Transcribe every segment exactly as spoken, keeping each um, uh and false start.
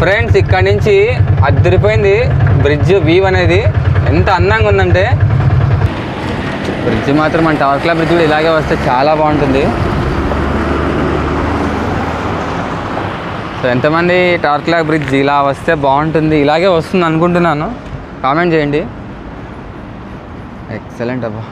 Friends ఇక్కడ నుంచి అదిరిపోయింది బ్రిడ్జ్ వ్యూ అనేది. ఎంత అందంగా ఉందంటే బ్రిడ్జ్ మాత్రం మన టవర్ క్లాక్ బ్రిడ్జ్ కూడా ఇలాగే వస్తే చాలా బాగుంటుంది. సో ఎంతమంది టవర్ క్లాక్ బ్రిడ్జ్ ఇలా వస్తే బాగుంటుంది, ఇలాగే వస్తుంది అనుకుంటున్నాను, కామెంట్ చేయండి. ఎక్సలెంట్ అబ్బా.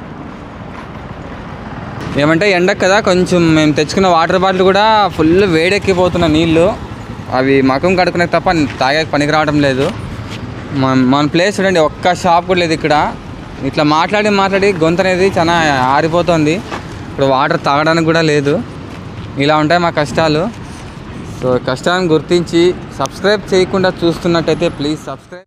ఏమంటే ఎండకు కదా కొంచెం మేము తెచ్చుకున్న వాటర్ బాటిల్ కూడా ఫుల్ వేడెక్కిపోతున్న నీళ్ళు, అవి మకం కడుకునే తప్ప తాగే పనికి రావడం లేదు. మన మన ప్లేస్ చూడండి, ఒక్క షాప్ కూడా లేదు ఇక్కడ. ఇట్లా మాట్లాడి మాట్లాడి గొంతు అనేది చాలా ఆరిపోతుంది. ఇప్పుడు వాటర్ తాగడానికి కూడా లేదు. ఇలా ఉంటాయి మా కష్టాలు. సో కష్టాన్ని గుర్తించి సబ్స్క్రైబ్ చేయకుండా చూస్తున్నట్టయితే please subscribe.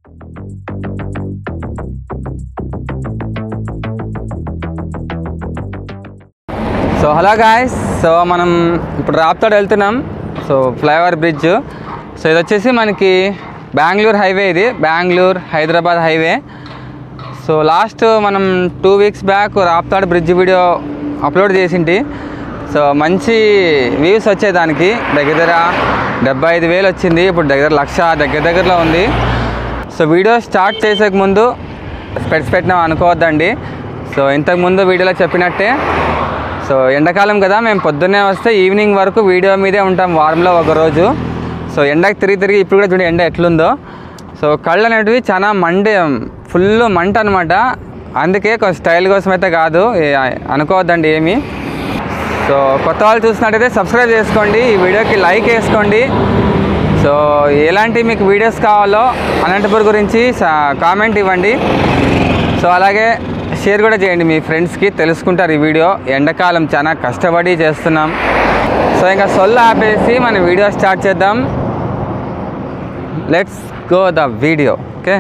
So hello guys, so మనం ఇప్పుడు రాప్తాడు వెళ్తున్నాం. So flyover bridge. సో ఇది వచ్చేసి మనకి బెంగళూరు హైవే, ఇది Bengaluru Hyderabad highway. So last మనం two weeks back Raptadu bridge video upload చేసింటి. సో మంచి వ్యూస్ వచ్చాయి దానికి. దగ్గర దగ్గర డెబ్బై ఐదు వేలు వచ్చింది. ఇప్పుడు దగ్గర లక్ష దగ్గర దగ్గరలో ఉంది. సో వీడియో స్టార్ట్ చేసేక ముందు స్పెట్స్ పెట్టినాం అనుకోవద్దండి. సో ఇంతకుముందు వీడియోలో చెప్పినట్టే, సో ఎండాకాలం కదా, మేము పొద్దున్నే వస్తే ఈవినింగ్ వరకు వీడియో మీదే ఉంటాం వారంలో ఒకరోజు. సో ఎండకి తిరిగి తిరిగి ఇప్పుడు కూడా చూడండి ఎండ ఎట్లుందో. సో కళ్ళు అనేటివి చాలా మండే, ఫుల్ మంట అనమాట. అందుకే కొంచెం స్టైల్ కోసం అయితే కాదు, అనుకోవద్దండి ఏమి. సో కొత్త వాళ్ళు చూసినట్టయితే సబ్స్క్రైబ్ చేసుకోండి, ఈ వీడియోకి లైక్ వేసుకోండి. సో ఎలాంటి మీకు వీడియోస్ కావాలో అనంతపూర్ గురించి కామెంట్ ఇవ్వండి. సో అలాగే షేర్ కూడా చేయండి, మీ ఫ్రెండ్స్కి తెలుసుకుంటారు ఈ వీడియో. ఎండాకాలం చాలా కష్టపడి చేస్తున్నాం. సో ఇంకా సొల్లు ఆపేసి మన వీడియో స్టార్ట్ చేద్దాం. Let's go the video. Okay,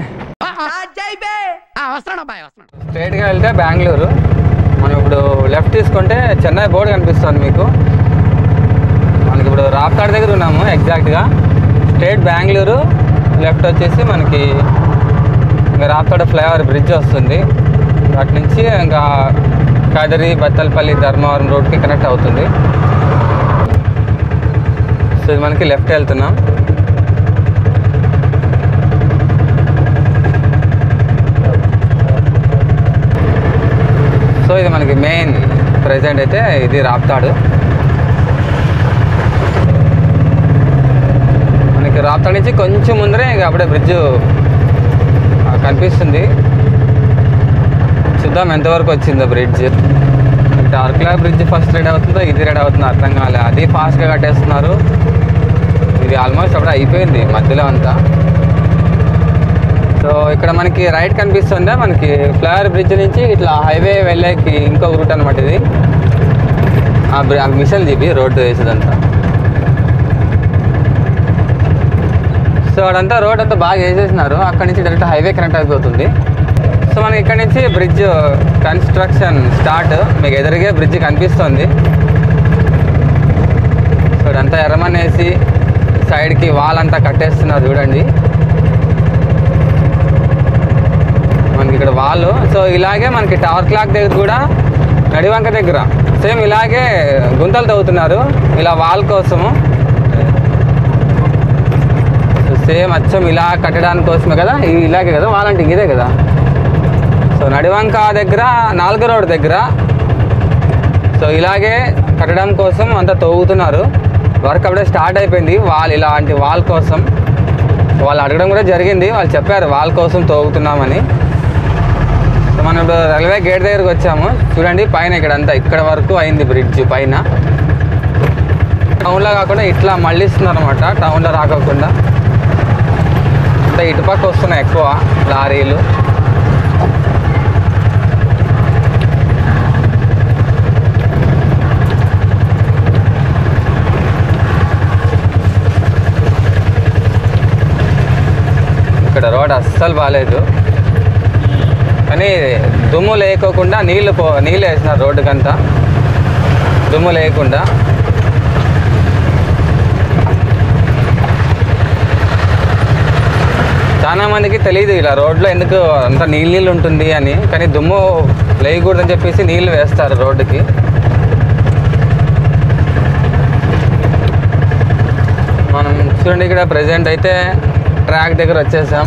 స్ట్రైట్గా వెళ్తే బెంగళూరు. మనం ఇప్పుడు లెఫ్ట్ తీసుకుంటే చెన్నై బోర్డు కనిపిస్తుంది మీకు. మనకి ఇప్పుడు రాప్తాడు దగ్గర ఉన్నాము ఎగ్జాక్ట్గా. స్ట్రైట్ బెంగళూరు, లెఫ్ట్ వచ్చేసి మనకి ఇంకా రాప్తాడు ఫ్లైఓవర్ బ్రిడ్జ్ వస్తుంది. అటు నుంచి ఇంకా కదిరి, బత్తలపల్లి, ధర్మవరం రోడ్కి కనెక్ట్ అవుతుంది. సో ఇది మనకి లెఫ్ట్ వెళ్తున్నాం. సో ఇది మనకి మెయిన్ ప్రెజెంట్ అయితే ఇది రాప్తాడు. మనకి రాప్తాడు నుంచి కొంచెం ముందరే ఇంకా అప్పుడే బ్రిడ్జ్ కనిపిస్తుంది. చూద్దాం ఎంతవరకు వచ్చిందో bridge. Tower clock bridge first ready అవుతుందో ఇది రెడీ అవుతుందో అర్థం కాలే. అది ఫాస్ట్గా కట్టేస్తున్నారు. ఇది ఆల్మోస్ట్ అప్పుడు అయిపోయింది మధ్యలో అంతా. సో ఇక్కడ మనకి రైట్ కనిపిస్తుందా, మనకి ఫ్లైఓవర్ బ్రిడ్జ్ నుంచి ఇట్లా హైవే వెళ్ళేకి ఇంకొక రూట్ అనమాట ఇది. ఆ మిషన్ జీబీ రోడ్డు వేసేదంతా. సో అదంతా రోడ్ అంతా బాగా వేసేసినారు. అక్కడి నుంచి డైరెక్ట్ హైవే కనెక్ట్ అయిపోతుంది. సో మనకి ఇక్కడ నుంచి బ్రిడ్జ్ కన్స్ట్రక్షన్ స్టార్ట్. మీకు ఎదురుగే బ్రిడ్జ్ కనిపిస్తుంది. సో ఇదంతా ఎర్రమనేసి సైడ్కి వాల్ అంతా కట్టేస్తున్నారు చూడండి మనకి ఇక్కడ వాల్. సో ఇలాగే మనకి టవర్ క్లాక్ దగ్గర కూడా నడివంక దగ్గర సేమ్ ఇలాగే గుంతలు తవ్వుతున్నారు ఇలా వాల్ కోసము. సో సేమ్ అచ్చం ఇలా కట్టడానికి కోసమే కదా, ఇలాగే కదా వాల్ అంటే ఇదే కదా. సో నడివంక దగ్గర నాలుగో రోడ్ దగ్గర సో ఇలాగే కట్టడం కోసం అంతా తవ్వుతున్నారు. వర్క్ అప్పుడే స్టార్ట్ అయిపోయింది. వాల్ ఇలాంటి వాల్ కోసం వాళ్ళు అడగడం కూడా జరిగింది. వాళ్ళు చెప్పారు వాల్ కోసం తవ్వుతున్నామని. సో మనం ఇప్పుడు రైల్వే గేట్ దగ్గరకు వచ్చాము. చూడండి పైన ఇక్కడ అంతా ఇక్కడ వరకు అయింది బ్రిడ్జ్ పైన. టౌన్లో కాకుండా ఇట్లా మళ్ళిస్తున్నారు అనమాట, టౌన్లో రాకోకుండా. అంటే ఇటుపక్క వస్తున్నాయి ఎక్కువ లారీలు. ఇక్కడ రోడ్ అస్సలు బాగాలేదు, కానీ దుమ్ము లేకోకుండా నీళ్ళు పో నీళ్ళు వేసినారు రోడ్డుకంతా, దుమ్ము లేకుండా. చాలా మందికి తెలియదు ఇలా రోడ్లో ఎందుకు అంత నీళ్ళు నీళ్ళు ఉంటుంది అని, కానీ దుమ్ము లేయకూడదని చెప్పేసి నీళ్ళు వేస్తారు రోడ్డుకి. మనం చూడండి ఇక్కడ ప్రెజెంట్ అయితే ట్రాక్ దగ్గర వచ్చేసాం.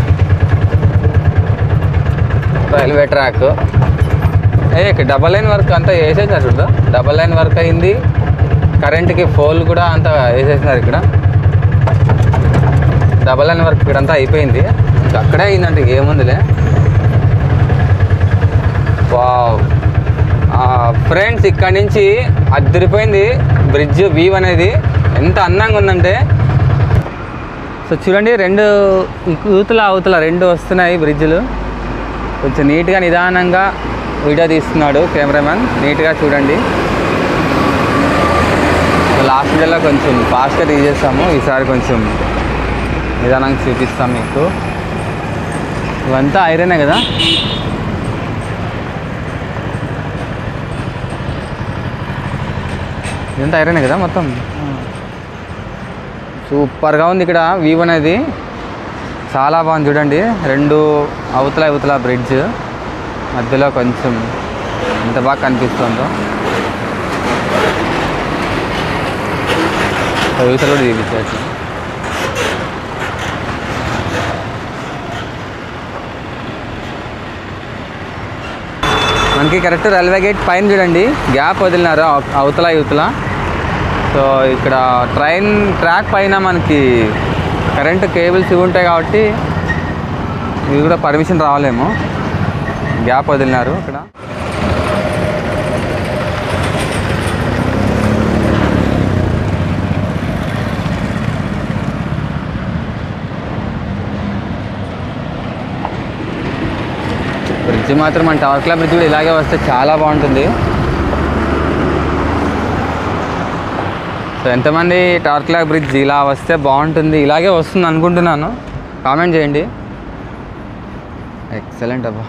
రైల్వే ట్రాక్ ఏ ఇక్కడ డబల్ లైన్ వర్క్ అంతా వేసేసారు చూడ. డబల్ లైన్ వర్క్ అయింది. కరెంట్కి పోల్ కూడా అంతా వేసేసినారు. ఇక్కడ డబల్ లైన్ వర్క్ ఇక్కడంతా అయిపోయింది. ఇంకా అక్కడే అయిందంటే ఏముందిలే. వావ్ ఫ్రెండ్స్, ఇక్కడ నుంచి అద్దరిపోయింది బ్రిడ్జ్ వ్యూ అనేది. ఎంత అందంగా ఉందంటే సో చూడండి, రెండు యూతుల అవతల రెండు వస్తున్నాయి బ్రిడ్జ్లు. కొంచెం నీట్గా నిదానంగా వీడియో తీస్తున్నాడు కెమెరామెన్. నీట్గా చూడండి. లాస్ట్ వీడియోలో కొంచెం ఫాస్ట్గా తీసేస్తాము, ఈసారి కొంచెం నిదానంగా చూపిస్తాం మీకు. ఇవంతా ఐరనే కదా. ఇదంతా ఐరనే కదా మొత్తం. సూపర్గా ఉంది ఇక్కడ వ్యూ అనేది. చాలా బాగుంది చూడండి. రెండు అవతల అవతల బ్రిడ్జ్ మధ్యలో కొంచెం ఎంత బాగా కనిపిస్తుందో. యూతలు కూడా చూపించవచ్చు. మనకి కరెక్ట్ రైల్వే గేట్ పైన చూడండి గ్యాప్ వదిలినారు అవతల యువతల. సో ఇక్కడ ట్రైన్ ట్రాక్ పైన మనకి కరెంటు కేబుల్స్ ఇవి ఉంటాయి కాబట్టి ఇవి కూడా పర్మిషన్ రావాలేమో. గ్యాప్ వదిలినారు ఇక్కడ. బ్రిడ్జ్ మాత్రం మన టవర్ క్లాక్ బ్రిడ్జ్ కూడా ఇలాగే వస్తే చాలా బాగుంటుంది. సో ఎంతమంది టవర్ క్లాక్ బ్రిడ్జ్ ఇలా వస్తే బాగుంటుంది, ఇలాగే వస్తుంది అనుకుంటున్నాను, కామెంట్ చేయండి. ఎక్సలెంట్ అబ్బా.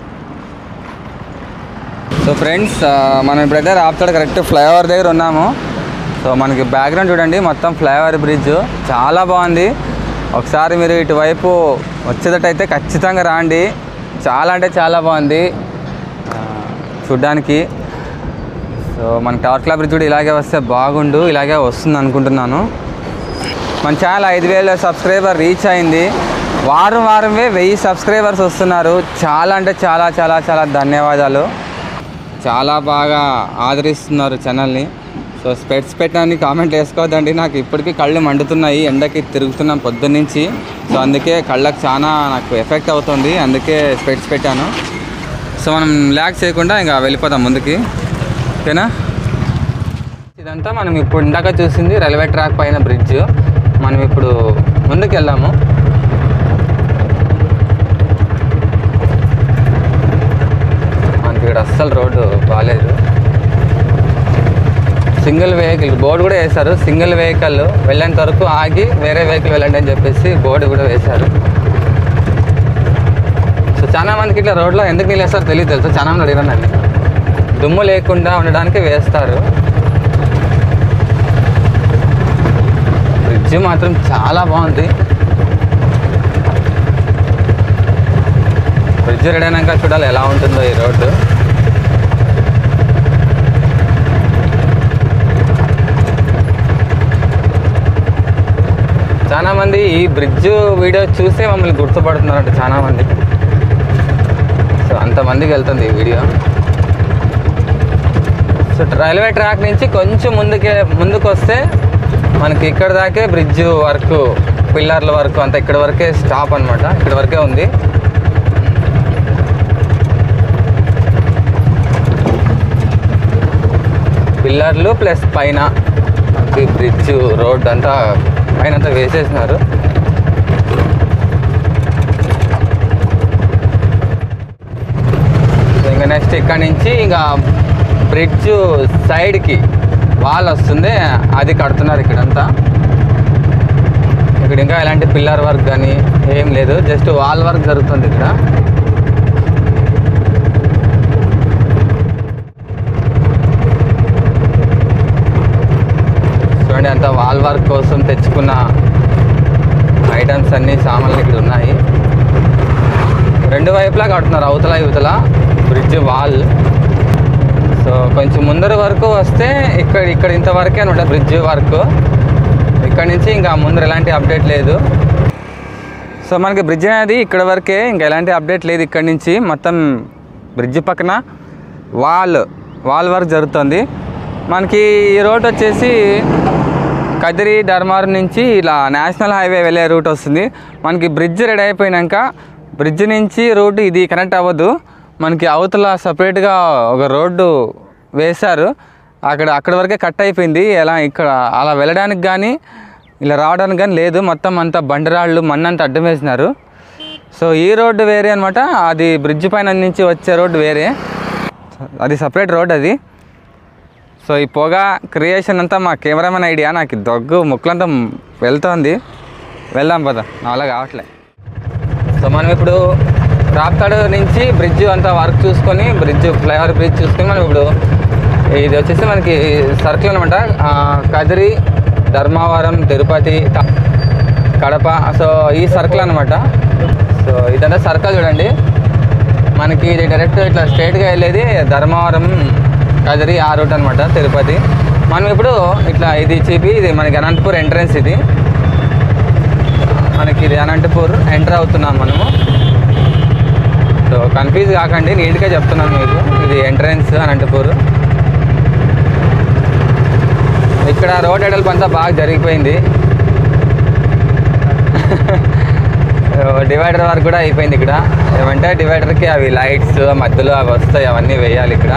సో ఫ్రెండ్స్, మనం ఇప్పుడైతే రాప్తాడు కరెక్ట్ ఫ్లైఓవర్ దగ్గర ఉన్నాము. సో మనకి బ్యాక్గ్రౌండ్ చూడండి, మొత్తం ఫ్లైఓవర్ బ్రిడ్జ్ చాలా బాగుంది. ఒకసారి మీరు ఇటువైపు వచ్చేటట్టయితే ఖచ్చితంగా రాండి. చాలా అంటే చాలా బాగుంది చూడ్డానికి. సో మన టవర్ క్లాక్ బ్రిడ్జ్ కూడా ఇలాగే వస్తే బాగుండు, ఇలాగే వస్తుంది అనుకుంటున్నాను. మన ఛానల్ ఐదు వేల సబ్స్క్రైబర్ రీచ్ అయింది. వారం వారమే వెయ్యి సబ్స్క్రైబర్స్ వస్తున్నారు. చాలా అంటే చాలా చాలా చాలా ధన్యవాదాలు. చాలా బాగా ఆదరిస్తున్నారు ఛానల్ని. సో స్పెట్స్ పెట్టడానికి కామెంట్ వేసుకోవద్దండి, నాకు ఇప్పటికీ కళ్ళు మండుతున్నాయి, ఎండకి తిరుగుతున్నాం పొద్దున్నుంచి. సో అందుకే కళ్ళకు చాలా నాకు ఎఫెక్ట్ అవుతుంది, అందుకే స్పెట్స్ పెట్టాను. సో మనం ల్యాక్ చేయకుండా ఇంకా వెళ్ళిపోతాం ముందుకి, ఓకేనా. ఇదంతా మనం ఇప్పుడు ఇందాక చూసింది రైల్వే ట్రాక్ పైన బ్రిడ్జ్. మనం ఇప్పుడు ముందుకు వెళ్దాము. మనకి ఇక్కడ అస్సలు రోడ్డు బాగాలేదు. సింగిల్ వెహికల్ బోర్డు కూడా వేశారు. సింగిల్ వెహికల్ వెళ్ళేంత వరకు ఆగి వేరే వెహికల్ వెళ్ళండి అని చెప్పేసి బోర్డు కూడా వేశారు. సో చాలా మందికి ఇట్లా రోడ్లో ఎందుకు నీళ్ళు వేస్తారో తెలియదు తెలుసు. చాలా మంది అడిగారు నన్ను. దుమ్ము లేకుండా ఉండడానికి వేస్తారు. బ్రిడ్జ్ మాత్రం చాలా బాగుంది. బ్రిడ్జ్ రెడీ అయినాక చూడాలి ఎలా ఉంటుందో ఈ రోడ్డు. చాలామంది ఈ బ్రిడ్జ్ వీడియో చూసే మమ్మల్ని గుర్తుపడుతున్నారంట చాలామంది. సో అంతమందికి వెళ్తుంది ఈ వీడియో. సో రైల్వే ట్రాక్ నుంచి కొంచెం ముందుకే ముందుకు వస్తే మనకి ఇక్కడ దాకే బ్రిడ్జ్ వర్క్, పిల్లర్ల వర్క్ అంతా ఇక్కడ వరకే స్టాప్ అనమాట. ఇక్కడ వరకే ఉంది. పిల్లర్లు ప్లస్ పైన బ్రిడ్జ్ రోడ్ అంతా పైన అంతా వేసేసినారు. ఇంకా నెక్స్ట్ ఇక్కడ నుంచి ఇంకా బ్రిడ్జ్ సైడ్కి వాల్ వస్తుంది, అది కడుతున్నారు ఇక్కడంతా. ఇక్కడ ఇంకా ఎలాంటి పిల్లర్ వర్క్ కానీ ఏం లేదు, జస్ట్ వాల్ వర్క్ జరుగుతుంది ఇక్కడ. చూడండి, అంత వాల్ వర్క్ కోసం తెచ్చుకున్న ఐటమ్స్ అన్నీ సామాన్లు ఇక్కడ ఉన్నాయి. రెండు వైపులా కడుతున్నారు, అవతల యువతల బ్రిడ్జ్ వాల్. సో కొంచెం ముందర వరకు వస్తే ఇక్కడ ఇక్కడ ఇంతవరకే అనమాట బ్రిడ్జ్ వర్క్. ఇక్కడ నుంచి ఇంకా ముందు ఎలాంటి అప్డేట్ లేదు. సో మనకి బ్రిడ్జ్ అనేది ఇక్కడ వరకే, ఇంకా ఎలాంటి అప్డేట్ లేదు. ఇక్కడ నుంచి మొత్తం బ్రిడ్జ్ పక్కన వాల్ వాల్ వర్క్ జరుగుతుంది. మనకి ఈ రోడ్ వచ్చేసి కదిరి ధర్మారం నుంచి ఇలా నేషనల్ హైవే వెళ్ళే రూట్ వస్తుంది. మనకి బ్రిడ్జ్ రెడీ అయిపోయినాక బ్రిడ్జ్ నుంచి రూట్ ఇది కనెక్ట్ అవ్వదు. మనకి అవతల సపరేట్గా ఒక రోడ్డు వేశారు, అక్కడ అక్కడ వరకే కట్ అయిపోయింది. ఎలా ఇక్కడ అలా వెళ్ళడానికి కానీ ఇలా రావడానికి కానీ లేదు. మొత్తం అంతా బండరాళ్ళు మన్నంతా అడ్డం వేసినారు. సో ఈ రోడ్డు వేరే అనమాట, అది బ్రిడ్జ్ పైన నుంచి వచ్చే రోడ్డు వేరే, అది సపరేట్ రోడ్ అది. సో ఈ పొగ క్రియేషన్ అంతా మా కెమెరామెన్ ఐడియా. నాకు దగ్గు ముక్కులంతా వెళ్తుంది. వెళ్దాం పద, నా వల్ల కావట్లే. సో మనం ఇప్పుడు రాప్తాడు నుంచి బ్రిడ్జ్ అంతా వర్క్ చూసుకొని, బ్రిడ్జ్ ఫ్లైఓవర్ బ్రిడ్జ్ చూసుకొని మనం ఇప్పుడు ఇది వచ్చేసి మనకి సర్కిల్ అనమాట. కదిరి, ధర్మవరం, తిరుపతి, కడప, సో ఈ సర్కిల్ అనమాట. సో ఇదంతా సర్కిల్ చూడండి. మనకి ఇది డైరెక్ట్ ఇట్లా స్ట్రైట్గా వెళ్ళేది ధర్మవరం, కదిరి ఆ రూట్ అనమాట, తిరుపతి. మనం ఇప్పుడు ఇట్లా ఇది చూపి ఇది మనకి అనంతపూర్ ఎంట్రన్స్. ఇది మనకి ఇది అనంతపూర్ ఎంటర్ అవుతున్నాం మనము. సో కన్ఫ్యూజ్ కాకండి, నీట్గా చెప్తున్నాను మీకు. ఇది ఎంట్రన్స్ అనంతపూర్. ఇక్కడ రోడ్ ఎడల్పు అంతా బాగా జరిగిపోయింది. డివైడర్ వరకు కూడా అయిపోయింది. ఇక్కడ ఏమంటే డివైడర్కి అవి లైట్స్ మధ్యలో అవి వస్తాయి, అవన్నీ వేయాలి ఇక్కడ.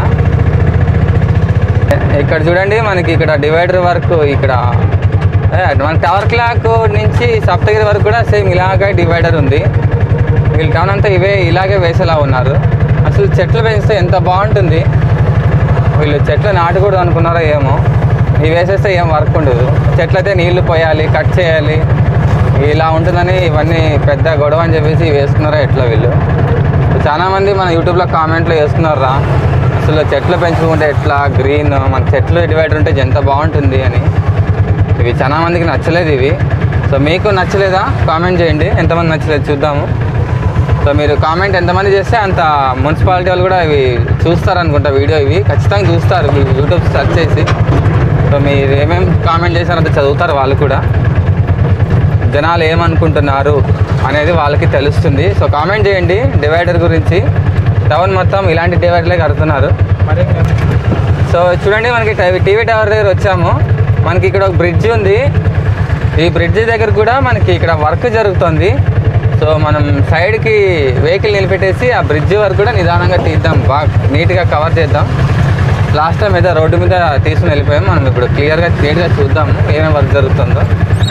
ఇక్కడ చూడండి మనకి ఇక్కడ డివైడర్ వరకు ఇక్కడ మన టవర్ క్లాక్ నుంచి సప్తగిరి వరకు కూడా సేమ్ ఇలాగే డివైడర్ ఉంది. వీళ్ళు టౌన్ అంతా ఇవే ఇలాగే వేసేలా ఉన్నారు. అసలు చెట్లు పెంచితే ఎంత బాగుంటుంది. వీళ్ళు చెట్లు నాటకూడదు అనుకున్నారో ఏమో, ఇవి వేసేస్తే ఏం వర్క్ ఉండదు. చెట్లు అయితే నీళ్లు పోయాలి, కట్ చేయాలి, ఇలా ఉంటుందని ఇవన్నీ పెద్ద గొడవ అని చెప్పేసి వేసుకున్నారా ఎట్లా వీళ్ళు. చాలామంది మన యూట్యూబ్లో కామెంట్లో వేసుకున్నారా అసలు చెట్లు పెంచుకుంటే ఎట్లా, గ్రీన్ మన చెట్లు డివైడర్ ఉంటే ఎంత బాగుంటుంది అని. ఇవి చాలా మందికి నచ్చలేదు ఇవి. సో మీకు నచ్చలేదా కామెంట్ చేయండి, ఎంతమంది నచ్చలేదు చూద్దాము. సో మీరు కామెంట్ ఎంతమంది చేస్తే అంత మున్సిపాలిటీ వాళ్ళు కూడా ఇవి చూస్తారు అనుకుంటా వీడియో. ఇవి ఖచ్చితంగా చూస్తారు యూట్యూబ్ సెర్చ్ చేసి. సో మీరు ఏమేమి కామెంట్ చేశారంటే చదువుతారు వాళ్ళు కూడా, జనాలు ఏమనుకుంటున్నారు అనేది వాళ్ళకి తెలుస్తుంది. సో కామెంట్ చేయండి డివైడర్ గురించి. టవర్ మొత్తం ఇలాంటి డివైడర్లే కడుతున్నారు. సో చూడండి మనకి టీవీ టవర్ దగ్గర వచ్చాము. మనకి ఇక్కడ ఒక బ్రిడ్జ్ ఉంది. ఈ బ్రిడ్జ్ దగ్గర కూడా మనకి ఇక్కడ వర్క్ జరుగుతుంది. సో మనం సైడ్కి వెహికల్ నిలబెట్టేసి ఆ బ్రిడ్జ్ వరకు కూడా నిదానంగా తీద్దాం, బాగా నీట్గా కవర్ చేద్దాం. లాస్ట్ టైం ఏదో రోడ్డు మీద తీసుకుని వెళ్ళిపోయాం. మనం ఇప్పుడు క్లియర్గా క్లియర్గా చూద్దాము ఏమేమి వర్క్ జరుగుతుందో.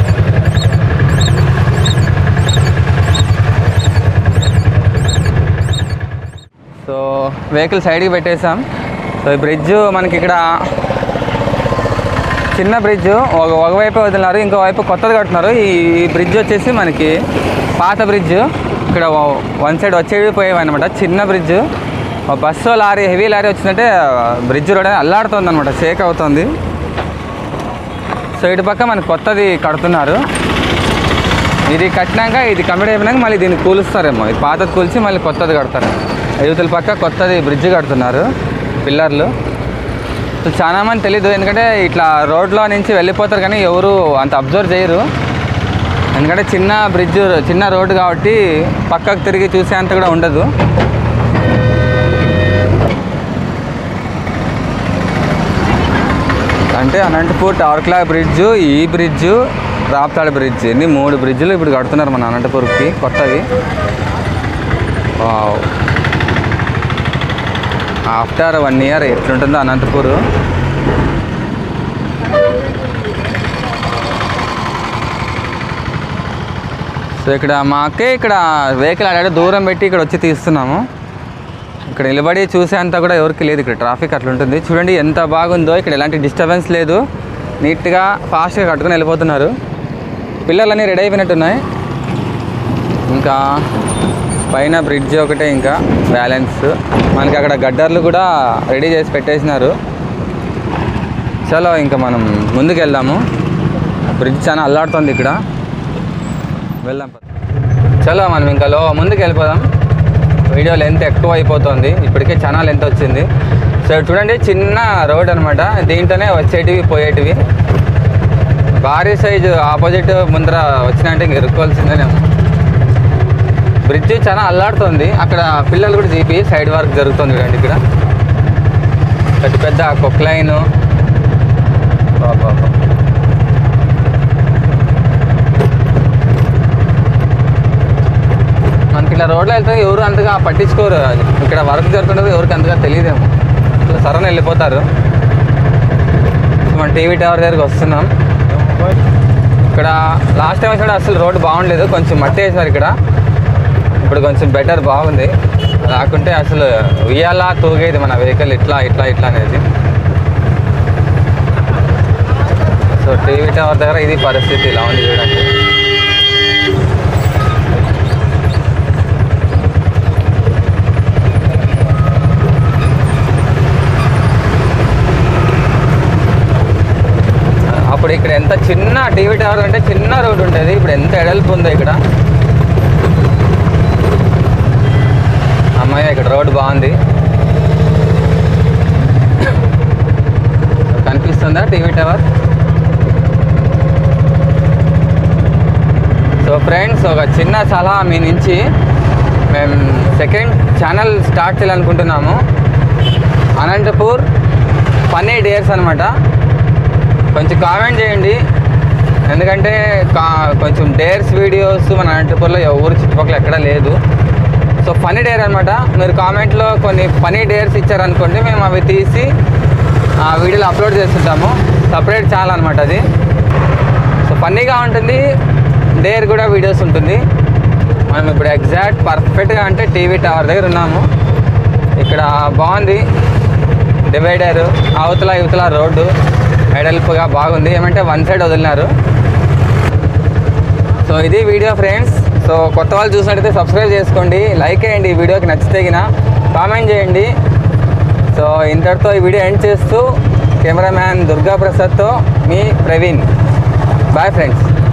సో వెహికల్ సైడ్కి పెట్టేసాం. సో ఈ బ్రిడ్జ్ మనకి ఇక్కడ చిన్న బ్రిడ్జ్ ఒక ఒకవైపు వదిలినారు, ఇంకో వైపు కొత్తది కడుతున్నారు. ఈ బ్రిడ్జ్ వచ్చేసి మనకి పాత బ్రిడ్జ్. ఇక్కడ వన్ సైడ్ వచ్చేవి పోయేవి అనమాట, చిన్న bridge. Bus lorry heavy lorry వచ్చిందంటే బ్రిడ్జ్ రోడ్ అల్లాడుతుంది అనమాట, షేక్ అవుతుంది. సో ఇటు పక్క మనకి కొత్తది కడుతున్నారు. ఇది కట్టినాక ఇది కంప్లీట్ అయిపోయినాక మళ్ళీ దీన్ని కూలుస్తారేమో. ఇది పాతది కూల్చి మళ్ళీ కొత్తది కడతారు. యువతల పక్క కొత్తది బ్రిడ్జ్ కడుతున్నారు, పిల్లర్లు. సో చాలామంది తెలీదు, ఎందుకంటే ఇట్లా రోడ్లో నుంచి వెళ్ళిపోతారు కానీ ఎవరు అంత అబ్జర్వ్ చేయరు. ఎందుకంటే చిన్న బ్రిడ్జ్ చిన్న రోడ్డు కాబట్టి పక్కకు తిరిగి చూసే అంత కూడా ఉండదు. అంటే అనంతపూర్ టవర్ క్లాక్ బ్రిడ్జ్, ఈ బ్రిడ్జు, రాప్తాడు బ్రిడ్జ్, ఇన్ని మూడు బ్రిడ్జ్లు ఇప్పుడు కడుతున్నారు మన అనంతపూర్కి కొత్తవి. వావ్, ఆఫ్టర్ వన్ ఇయర్ ఎట్లుంటుందో అనంతపూర్. సో ఇక్కడ మాకే ఇక్కడ వెహికల్ ఆడాడు దూరం పెట్టి ఇక్కడ వచ్చి తీస్తున్నాము. ఇక్కడ నిలబడి చూసేంత కూడా ఎవరికి లేదు, ఇక్కడ ట్రాఫిక్ అట్లుంటుంది. చూడండి ఎంత బాగుందో, ఇక్కడ ఎలాంటి డిస్టర్బెన్స్ లేదు, నీట్గా ఫాస్ట్గా కట్టుకుని వెళ్ళిపోతున్నారు. పిల్లలన్నీ రెడీ అయిపోయినట్టున్నాయి. ఇంకా పైన బ్రిడ్జ్ ఒకటే ఇంకా బ్యాలెన్స్. మనకి అక్కడ గడ్డర్లు కూడా రెడీ చేసి పెట్టేసినారు. చలో ఇంకా మనం ముందుకు వెళ్దాము. బ్రిడ్జ్ చాలా అల్లాడుతుంది ఇక్కడ, వెళ్దాం. చలో మనం ఇంకా లో ముందుకు వెళ్ళిపోదాం. వీడియో లెంత్ ఎక్కువ అయిపోతుంది, ఇప్పటికే చాలా లెంత్ వచ్చింది. సో చూడండి చిన్న రోడ్ అనమాట, దీంట్లోనే వచ్చేటివి పోయేటివి. భారీ సైజు ఆపోజిట్ ముందర వచ్చినాయంటే ఇంక ఇరుక్కోవాల్సిందేనేమో. బ్రిడ్జ్ చాలా అల్లాడుతుంది. అక్కడ పిల్లలు కూడా జీపీ సైడ్ వర్క్ జరుగుతుంది చూడండి. ఇక్కడ పెద్ద పెద్ద కొక్లైను. మనకి ఇట్లా రోడ్లో వెళ్తే ఎవరు అంతగా పట్టించుకోరు. ఇక్కడ వర్క్ జరుగుతుండదు ఎవరికి అంతగా తెలియదేమో. ఇట్లా సరణ వెళ్ళిపోతారు. మన టీవీ టవర్ దగ్గరికి వస్తున్నాం. ఇక్కడ లాస్ట్ టైం వచ్చినప్పుడు అసలు రోడ్డు బాగుండలేదు, కొంచెం మట్టి వేసారు. ఇక్కడ ఇప్పుడు కొంచెం బెటర్ బాగుంది. రాకుంటే అసలు ఉయ్యాలా తూగేది మన వెహికల్ ఇట్లా ఇట్లా ఇట్లా అనేది. సో టీవీ టవర్ దగ్గర ఇది పరిస్థితి ఇలా ఉంది చూడండి. అప్పుడు ఇక్కడ ఎంత చిన్న టీవీ టవర్ అంటే చిన్న రోడ్డు ఉంటుంది, ఇప్పుడు ఎంత ఎడల్పు ఉందో ఇక్కడ. అమ్మాయి ఇక్కడ రోడ్డు బాగుంది. కనిపిస్తుందా టీవీ టవర్? సో ఫ్రెండ్స్, ఒక చిన్న సలహా మీ నుంచి. మేము సెకండ్ ఛానల్ స్టార్ట్ చేయాలనుకుంటున్నాము. అనంతపూర్ ఫన్నీ డేర్స్ అనమాట. కొంచెం కామెంట్ చేయండి, ఎందుకంటే కా కొంచెం డేర్స్ వీడియోస్ మన అనంతపూర్లో ఎవరు చుట్టుపక్కల ఎక్కడా లేదు. సో ఫనీ డేర్ అనమాట. మీరు కామెంట్లో కొన్ని ఫనీ డేర్స్ ఇచ్చారనుకోండి, మేము అవి తీసి ఆ వీడియోలో అప్లోడ్ చేస్తుంటాము. సపరేట్ ఛానల్ అనమాట అది. సో ఫన్నీగా ఉంటుంది, డేర్ కూడా వీడియోస్ ఉంటుంది. మనం ఇప్పుడు ఎగ్జాక్ట్ పర్ఫెక్ట్గా అంటే టీవీ టవర్ దగ్గర ఉన్నాము. ఇక్కడ బాగుంది డివైడరు, అవతల ఇవతల రోడ్డు ఎడల్పుగా బాగుంది. ఏమంటే వన్ సైడ్ వదిలినారు. సో ఇది వీడియో ఫ్రెండ్స్. సో కొత్త వాళ్ళు చూసినట్టయితే సబ్స్క్రైబ్ చేసుకోండి, లైక్ చేయండి, ఈ వీడియోకి నచ్చితే గిన కామెంట్ చేయండి. సో ఇంతటితో ఈ వీడియో ఎండ్ చేస్తూ కెమెరామ్యాన్ దుర్గా ప్రసాద్తో మీ ప్రవీణ్. Bye friends.